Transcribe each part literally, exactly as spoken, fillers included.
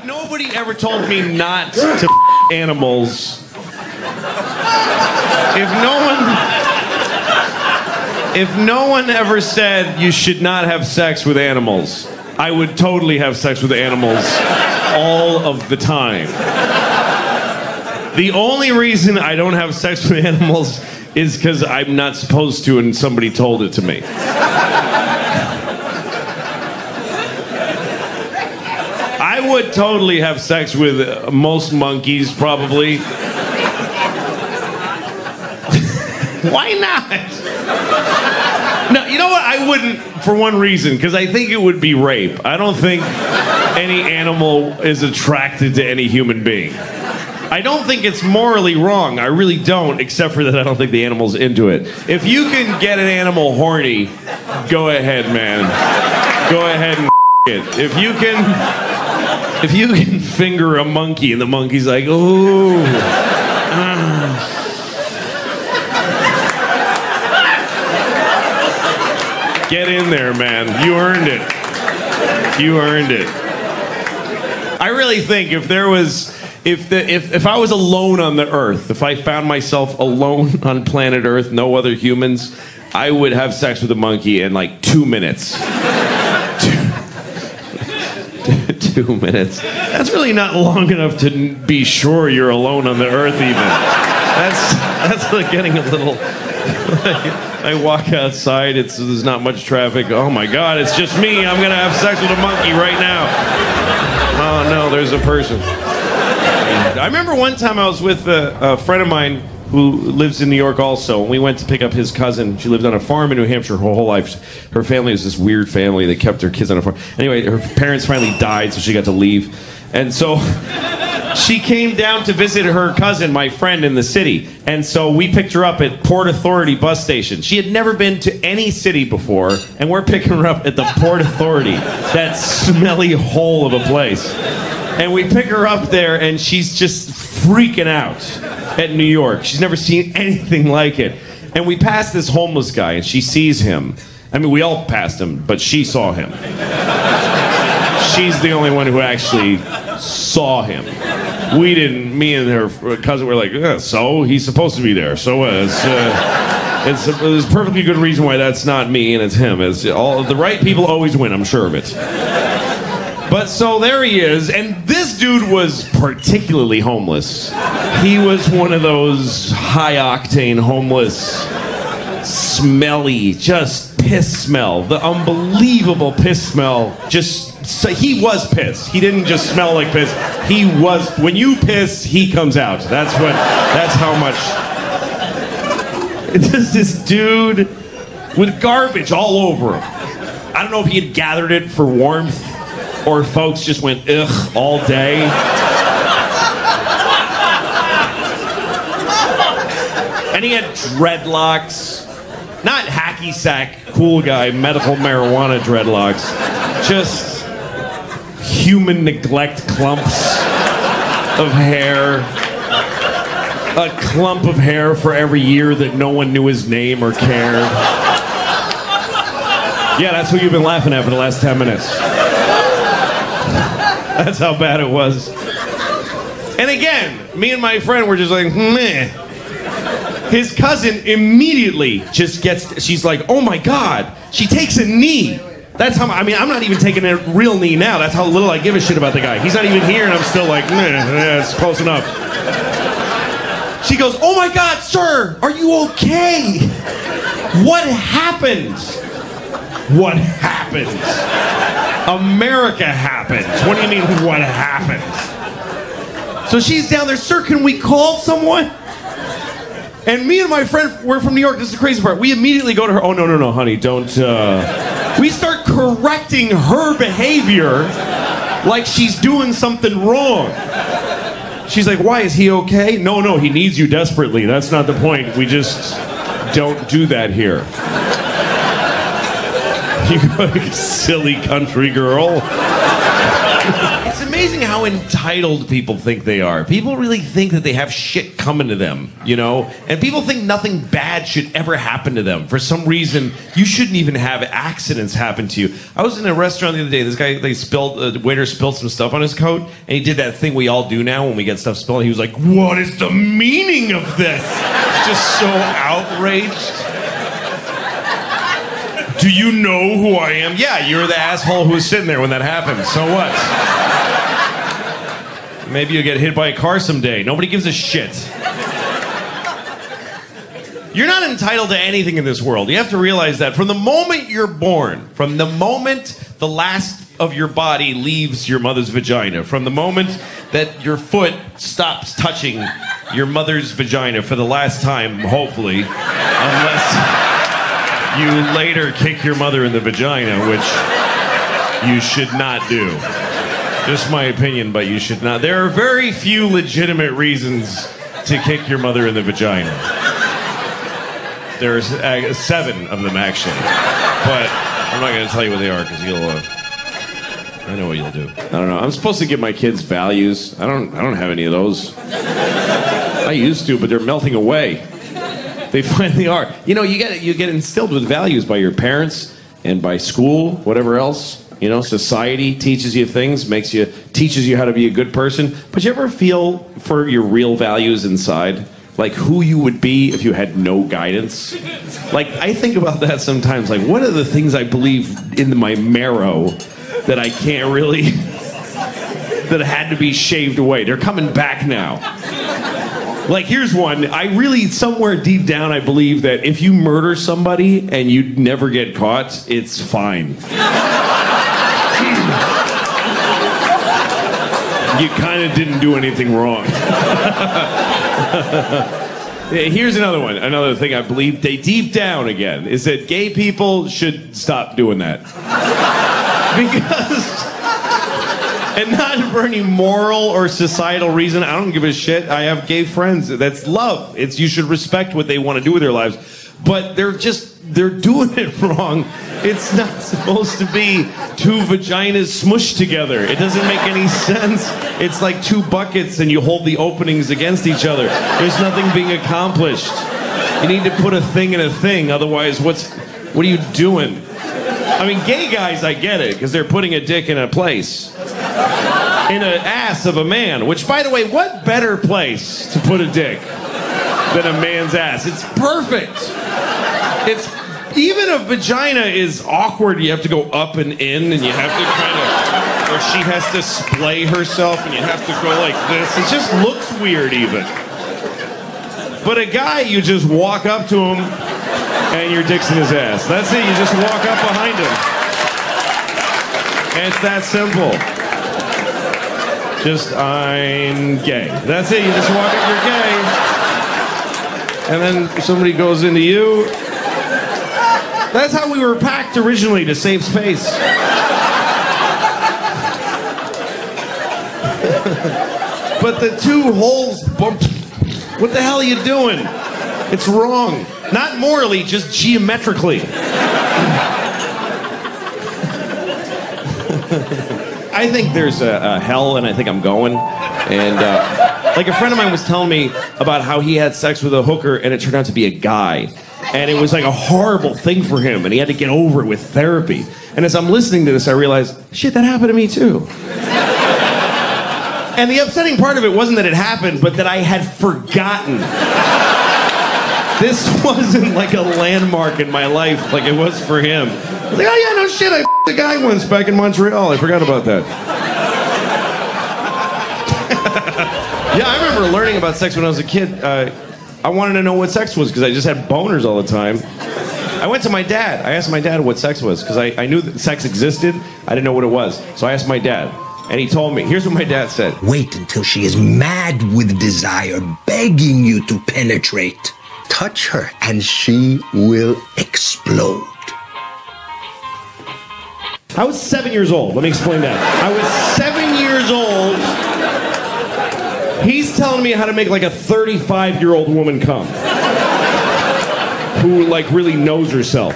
nobody ever told me not to f animals, if no one, if no one ever said you should not have sex with animals, I would totally have sex with animals all of the time. The only reason I don't have sex with animals is because I'm not supposed to and somebody told it to me. I would totally have sex with uh, most monkeys, probably. Why not? No, you know what? I wouldn't, for one reason, because I think it would be rape. I don't think any animal is attracted to any human being. I don't think it's morally wrong. I really don't, except for that I don't think the animal's into it. If you can get an animal horny, go ahead, man. Go ahead and it. If you can, if you can finger a monkey and the monkey's like, ooh. Ah. Get in there, man. You earned it. You earned it. I really think if there was, if the, if if I was alone on the Earth, if I found myself alone on planet Earth, no other humans, I would have sex with a monkey in like two minutes. two, two minutes. That's really not long enough to be sure you're alone on the Earth, even. That's that's like getting a little. Like, I walk outside, it's, there's not much traffic. Oh my God, it's just me. I'm gonna have sex with a monkey right now. Oh no, there's a person. I remember one time I was with a, a friend of mine who lives in New York also, and we went to pick up his cousin. She lived on a farm in New Hampshire her whole life. Her family was this weird family that kept their kids on a farm. Anyway, her parents finally died, so she got to leave. And so she came down to visit her cousin, my friend, in the city. And so we picked her up at Port Authority bus station. She had never been to any city before, and we're picking her up at the Port Authority, that smelly hole of a place. And we pick her up there, and she's just freaking out at New York. She's never seen anything like it. And we pass this homeless guy, and she sees him. I mean, we all passed him, but she saw him. She's the only one who actually saw him. We didn't. Me and her cousin were like, yeah, so he's supposed to be there. So uh, it's, uh, it's a, there's a perfectly good reason why that's not me and it's him. It's all the right people always win. I'm sure of it. But so there he is, and this dude was particularly homeless. He was one of those high-octane homeless, smelly, just piss smell. The unbelievable piss smell. Just so he was piss. He didn't just smell like piss. He was. When you piss, he comes out. That's what. That's how much. It's just this dude with garbage all over him. I don't know if he had gathered it for warmth, or folks just went ugh all day. And he had dreadlocks. Not hacky sack, cool guy, medical marijuana dreadlocks. Just human neglect clumps of hair. A clump of hair for every year that no one knew his name or cared. Yeah, that's what you've been laughing at for the last ten minutes. That's how bad it was. And again, me and my friend were just like, meh. His cousin immediately just gets, she's like, oh my God, she takes a knee. That's how, I mean, I'm not even taking a real knee now. That's how little I give a shit about the guy. He's not even here and I'm still like, meh, yeah, it's close enough. She goes, oh my God, sir, are you okay? What happened? What happened? America happened. What do you mean, what happened? So she's down there, sir, can we call someone? And me and my friend, we're from New York, this is the crazy part. We immediately go to her, oh, no, no, no, honey, don't, uh... We start correcting her behavior like she's doing something wrong. She's like, why, is he okay? No, no, he needs you desperately. That's not the point. We just don't do that here. You silly country girl. It's amazing. amazing how entitled people think they are. People really think that they have shit coming to them, you know? And people think nothing bad should ever happen to them. For some reason, you shouldn't even have accidents happen to you. I was in a restaurant the other day. This guy, they spilled, uh, the waiter spilled some stuff on his coat, and he did that thing we all do now when we get stuff spilled. He was like, "What is the meaning of this?" Just so outraged. Do you know who I am? Yeah, you're the asshole who was sitting there when that happened. So what? Maybe you'll get hit by a car someday. Nobody gives a shit. You're not entitled to anything in this world. You have to realize that from the moment you're born, from the moment the last of your body leaves your mother's vagina, from the moment that your foot stops touching your mother's vagina for the last time, hopefully, unless you later kick your mother in the vagina, which you should not do. Just my opinion, but you should not. There are very few legitimate reasons to kick your mother in the vagina. There's uh, seven of them, actually. But I'm not going to tell you what they are, because you'll... Uh, I know what you'll do. I don't know. I'm supposed to give my kids values. I don't I don't have any of those. I used to, but they're melting away. They finally are. You know, you get you get instilled with values by your parents and by school, whatever else. You know, society teaches you things, makes you teaches you how to be a good person. But you ever feel for your real values inside? Like who you would be if you had no guidance? Like, I think about that sometimes. Like, what are the things I believe in my marrow that I can't really, that had to be shaved away? They're coming back now. Like, here's one. I really, somewhere deep down, I believe that if you murder somebody and you never get caught, it's fine. You kind of didn't do anything wrong. Here's another one. Another thing I believe, they deep down again, is that gay people should stop doing that. Because, and not for any moral or societal reason, I don't give a shit. I have gay friends. That's love. It's, you should respect what they want to do with their lives. But they're just, they're doing it wrong. It's not supposed to be two vaginas smushed together. It doesn't make any sense. It's like two buckets and you hold the openings against each other. There's nothing being accomplished. You need to put a thing in a thing. Otherwise, what's, what are you doing? I mean, gay guys, I get it, because they're putting a dick in a place. In an ass of a man. Which, by the way, what better place to put a dick than a man's ass? It's perfect. It's, even a vagina is awkward. You have to go up and in, and you have to kind of, or she has to splay herself, and you have to go like this. It just looks weird, even. But a guy, you just walk up to him, and your dick's in his ass. That's it. You just walk up behind him. And it's that simple. Just, I'm gay. That's it. You just walk up, you're gay. And then somebody goes into you. That's how we were packed originally, to save space. But the two holes bumped. What the hell are you doing? It's wrong. Not morally, just geometrically. I think there's a, a hell, and I think I'm going. And uh, like a friend of mine was telling me about how he had sex with a hooker, and it turned out to be a guy. And it was like a horrible thing for him, and he had to get over it with therapy. And as I'm listening to this, I realized, shit, that happened to me too. And the upsetting part of it wasn't that it happened, but that I had forgotten. This wasn't like a landmark in my life like it was for him. I was like, oh yeah, no shit, I f***ed a guy once back in Montreal. I forgot about that. Yeah, I remember learning about sex when I was a kid. Uh, I wanted to know what sex was because I just had boners all the time. I went to my dad. I asked my dad what sex was because I, I knew that sex existed. I didn't know what it was. So I asked my dad. And he told me. Here's what my dad said. Wait until she is mad with desire, begging you to penetrate. Touch her and she will explode. I was seven years old. Let me explain that. I was seven years old. He's telling me how to make like a thirty-five-year-old woman come. Who like really knows herself.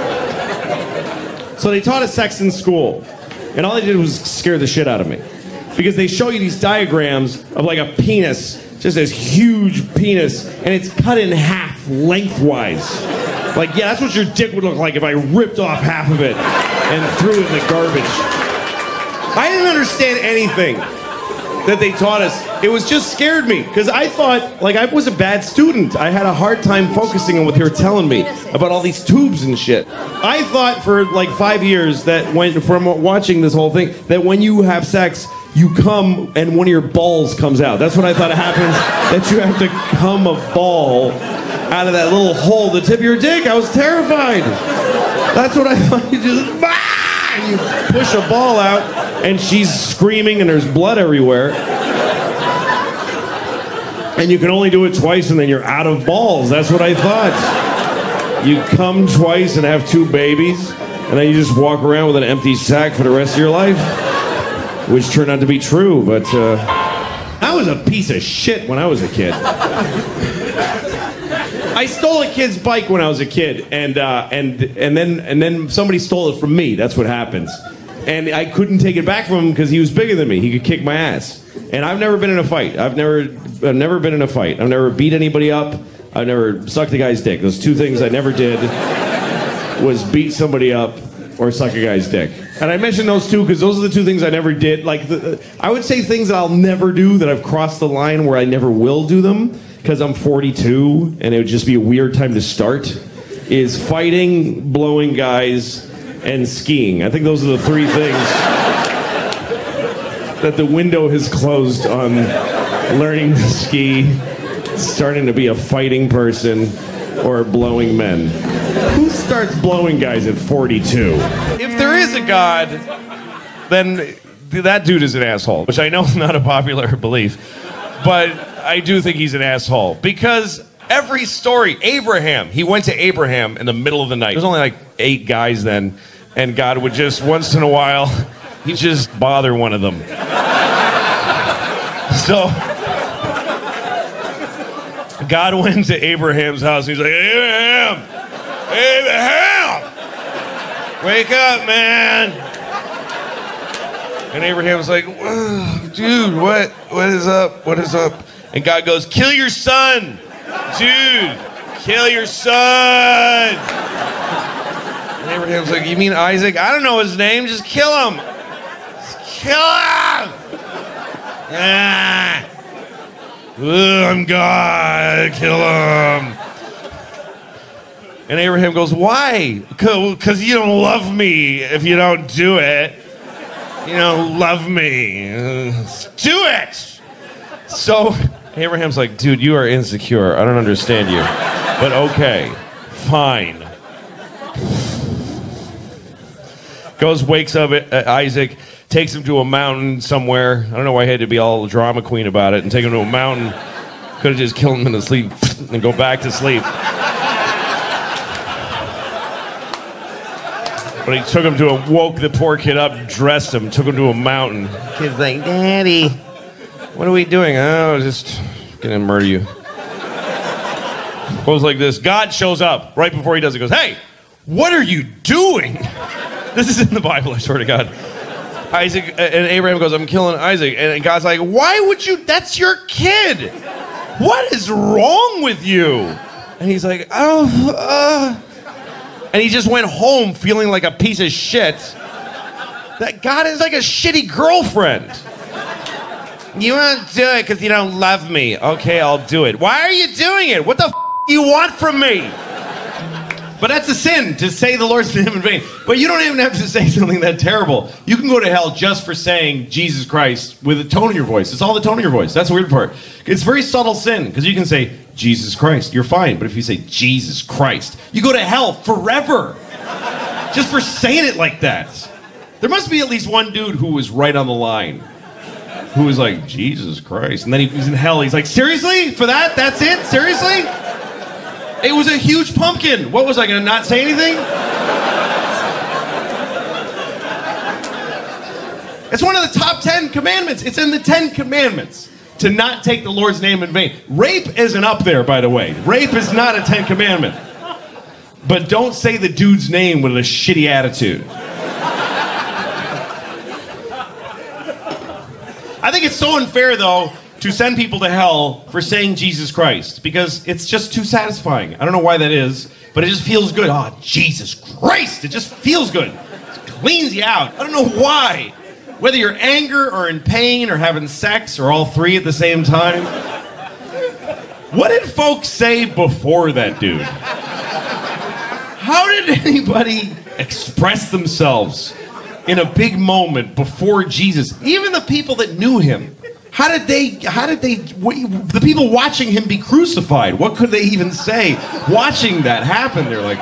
So they taught us sex in school. And all they did was scare the shit out of me. because they show you these diagrams of like a penis, just this huge penis, and it's cut in half lengthwise. Like, yeah, that's what your dick would look like if I ripped off half of it and threw it in the garbage. I didn't understand anything that they taught us. It was just scared me, because I thought, like, I was a bad student. I had a hard time focusing on what they were telling me about all these tubes and shit. I thought for like five years that when, from watching this whole thing, that when you have sex, you come and one of your balls comes out. That's what I thought happens, that you have to come a ball out of that little hole, the tip of your dick. I was terrified. That's what I thought. You just, ah! And you push a ball out, and she's screaming, and there's blood everywhere. And you can only do it twice, and then you're out of balls. That's what I thought. You come twice and have two babies, and then you just walk around with an empty sack for the rest of your life, which turned out to be true. But uh, I was a piece of shit when I was a kid. I stole a kid's bike when I was a kid, and uh, and and then and then somebody stole it from me. That's what happens. And I couldn't take it back from him because he was bigger than me. He could kick my ass. And I've never been in a fight. I've never I've never been in a fight. I've never beat anybody up. I've never sucked a guy's dick. Those two things I never did was beat somebody up or suck a guy's dick. And I mentioned those two because those are the two things I never did. Like the, I would say things that I'll never do, that I've crossed the line where I never will do them, because I'm forty-two and it would just be a weird time to start, is fighting, blowing guys, and skiing. I think those are the three things that the window has closed on learning to ski, starting to be a fighting person, or blowing men. Who starts blowing guys at forty-two? If there is a God, then that dude is an asshole, which I know is not a popular belief, but I do think he's an asshole, because every story, Abraham, he went to Abraham in the middle of the night. There's only like eight guys then, and God would just, once in a while, he'd just bother one of them. So, God went to Abraham's house, and he's like, Abraham, Abraham, wake up, man. And Abraham's like, dude, what, what is up, what is up? And God goes, kill your son, dude, kill your son. And Abraham's like, you mean Isaac? I don't know his name, just kill him. Just kill him. Ah. Ugh, I'm God, kill him. And Abraham goes, why? Because you don't love me if you don't do it. You don't love me. Uh, do it! So Abraham's like, dude, you are insecure. I don't understand you. But okay, fine. Goes, wakes up at Isaac, takes him to a mountain somewhere. I don't know why he had to be all drama queen about it and take him to a mountain. Could have just killed him in the sleep and go back to sleep. But he took him to a, woke the poor kid up, dressed him, took him to a mountain. Kid's like, Daddy, what are we doing? Oh, just gonna murder you. Goes like this. God shows up right before he does it. Goes, hey, what are you doing? This is in the Bible, I swear to God. Isaac and Abraham goes, I'm killing Isaac. And God's like, why would you? That's your kid. What is wrong with you? And he's like, oh, uh. And he just went home feeling like a piece of shit. That God is like a shitty girlfriend. You won't do it because you don't love me. Okay, I'll do it. Why are you doing it? What the f*** do you want from me? But that's a sin, to say the Lord's name in vain. But you don't even have to say something that terrible. You can go to hell just for saying Jesus Christ with a tone in your voice. It's all the tone in your voice. That's the weird part. It's very subtle sin, because you can say Jesus Christ, you're fine. But if you say Jesus Christ, you go to hell forever. Just for saying it like that. There must be at least one dude who was right on the line. Who was like, Jesus Christ. And then he was in hell. He's like, seriously? For that? That's it? Seriously? It was a huge pumpkin. What was I going to not say anything? It's one of the top ten commandments. It's in the Ten Commandments to not take the Lord's name in vain. Rape isn't up there, by the way. Rape is not a Ten Commandment. But don't say the dude's name with a shitty attitude. I think it's so unfair, though, to send people to hell for saying Jesus Christ, because it's just too satisfying. I don't know why that is, but it just feels good. Oh, Jesus Christ! It just feels good. It cleans you out. I don't know why. Whether you're angry or in pain or having sex or all three at the same time. What did folks say before that dude? How did anybody express themselves in a big moment before Jesus? Even the people that knew him. How did they, how did they, the people watching him be crucified, what could they even say watching that happen? They're like,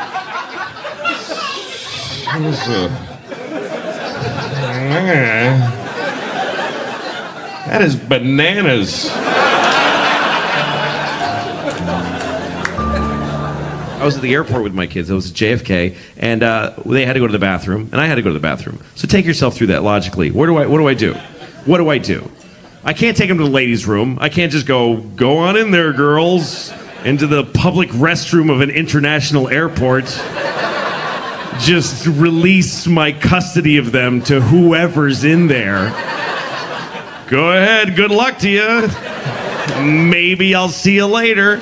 that is bananas. I was at the airport with my kids. I was at J F K, and uh, they had to go to the bathroom, and I had to go to the bathroom. So take yourself through that logically. Where do I? What do I do? What do I do? I can't take them to the ladies' room. I can't just go, go on in there, girls, into the public restroom of an international airport. Just release my custody of them to whoever's in there. Go ahead. Good luck to you. Maybe I'll see you later.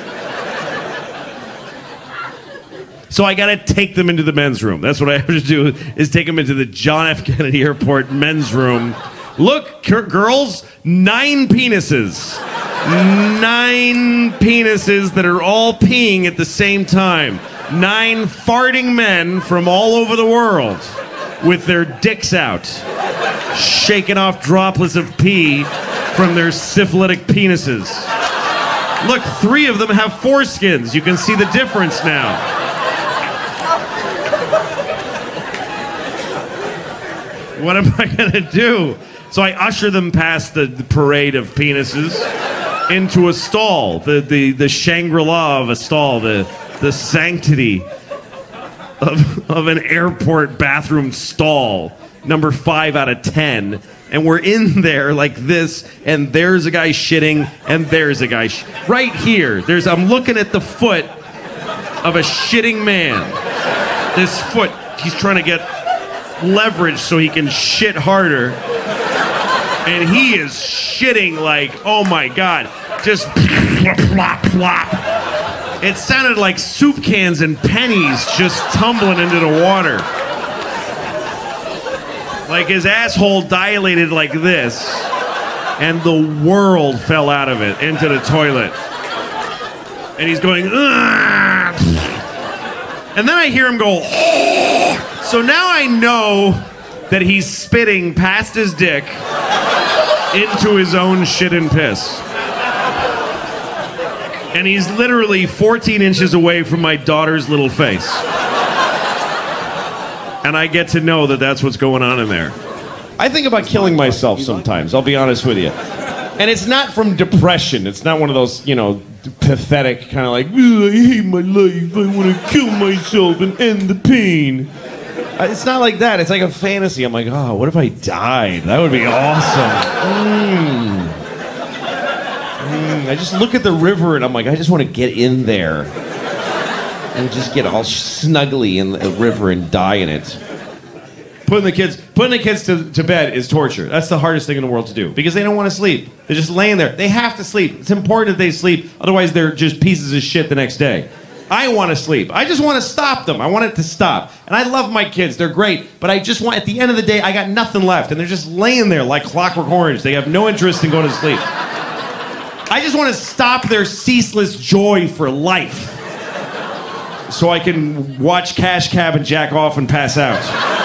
So I gotta take them into the men's room. That's what I have to do, is take them into the John F. Kennedy Airport men's room. Look, c- girls, nine penises. Nine penises that are all peeing at the same time. Nine farting men from all over the world with their dicks out, shaking off droplets of pee from their syphilitic penises. Look, three of them have foreskins. You can see the difference now. What am I gonna do? So I usher them past the, the parade of penises into a stall, the the, the Shangri-La of a stall, the the sanctity of of an airport bathroom stall, number five out of ten. And we're in there like this, and there's a guy shitting, and there's a guy sh- right here. There's I'm looking at the foot of a shitting man. This foot, he's trying to get leverage so he can shit harder, and he is shitting like, oh my god, just plop, plop, plop. It sounded like soup cans and pennies just tumbling into the water. Like his asshole dilated like this, and the world fell out of it into the toilet, and he's going, ugh. And then I hear him go, oh. So now I know that he's spitting past his dick into his own shit and piss. And he's literally fourteen inches away from my daughter's little face. And I get to know that that's what's going on in there. I think about killing myself sometimes, I'll be honest with you. And it's not from depression. It's not one of those, you know, pathetic kind of like, I hate my life, I want to kill myself and end the pain. It's not like that. It's like a fantasy. I'm like, oh, what if I died? That would be awesome. Mm. Mm. I just look at the river and I'm like, I just want to get in there and just get all snuggly in the river and die in it. Putting the kids, putting the kids to, to bed is torture. That's the hardest thing in the world to do because they don't want to sleep. They're just laying there. They have to sleep. It's important that they sleep. Otherwise, they're just pieces of shit the next day. I want to sleep. I just want to stop them. I want it to stop. And I love my kids. They're great. But I just want, at the end of the day, I got nothing left. And they're just laying there like Clockwork Orange. They have no interest in going to sleep. I just want to stop their ceaseless joy for life. So I can watch Cash Cab and jack off and pass out.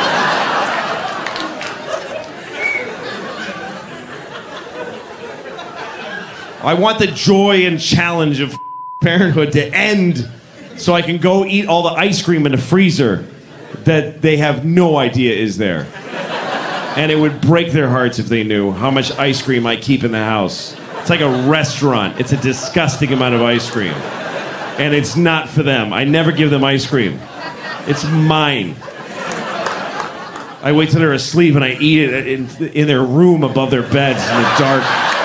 I want the joy and challenge of parenthood to end so I can go eat all the ice cream in the freezer that they have no idea is there. And it would break their hearts if they knew how much ice cream I keep in the house. It's like a restaurant. It's a disgusting amount of ice cream. And it's not for them. I never give them ice cream. It's mine. I wait till they're asleep and I eat it in, in their room above their beds in the dark.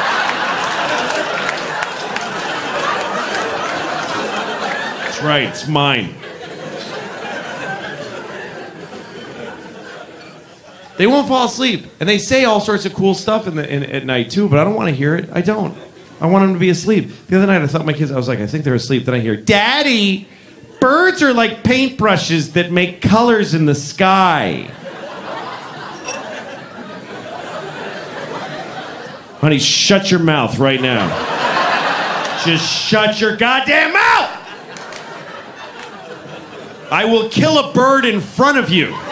That's right, it's mine. They won't fall asleep. And they say all sorts of cool stuff in the, in, at night, too, but I don't want to hear it. I don't. I want them to be asleep. The other night, I thought my kids, I was like, I think they're asleep. Then I hear, Daddy, birds are like paintbrushes that make colors in the sky. Honey, shut your mouth right now. Just shut your goddamn mouth! I will kill a bird in front of you.